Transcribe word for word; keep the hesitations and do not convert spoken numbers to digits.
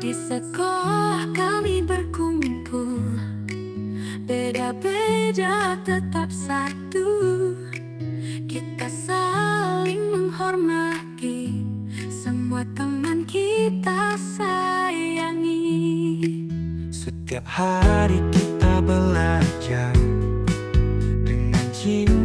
Di sekolah kami berkumpul, beda-beda tetap satu. Kita saling menghormati, semua teman kita sayangi. Setiap hari kita belajar dengan cinta